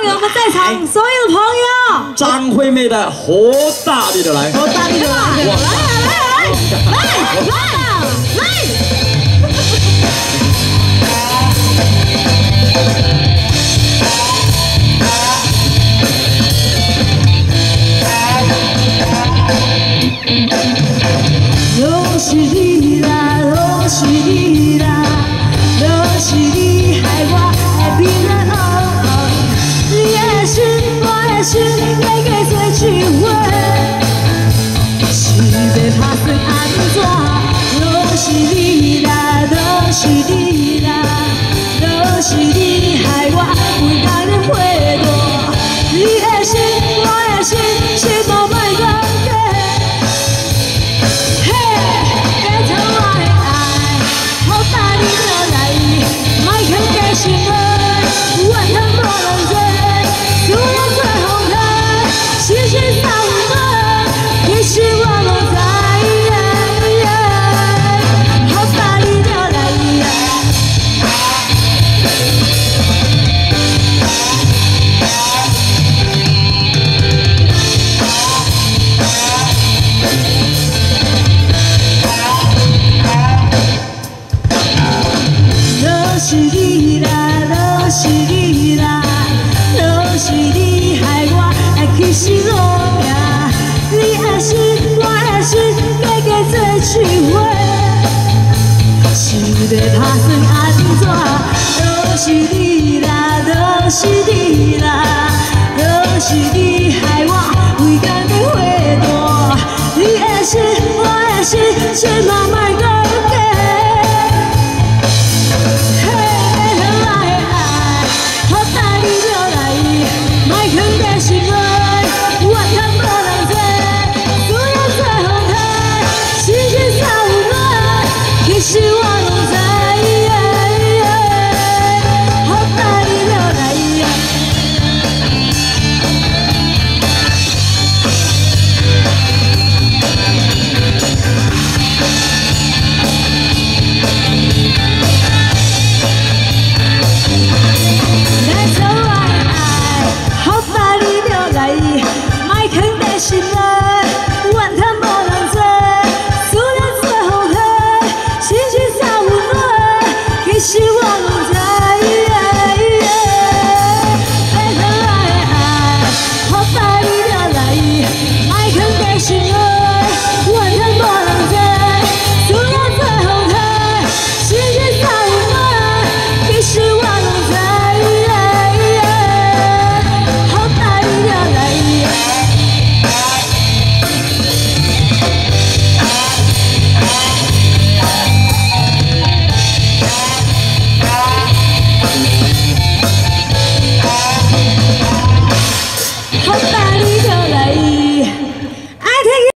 给我们在场所有的朋友， 张惠妹的火大力的来， 火大力的来，来！都是你啦，都是你啦，都是你害我会变来哦。你的心，我的心，每个做一回，是要打算安怎？都是你啦，都是你啦，都是你害我为难人回大。你的心，我的心，心无歹讲。 都是你啦，都是你啦，都是你害我会起心动念。你的心，我的心，加加做一回，是要打算安怎？都是你啦，都是你啦，都是你害我为难的回大。你的心，我的心，心嘛。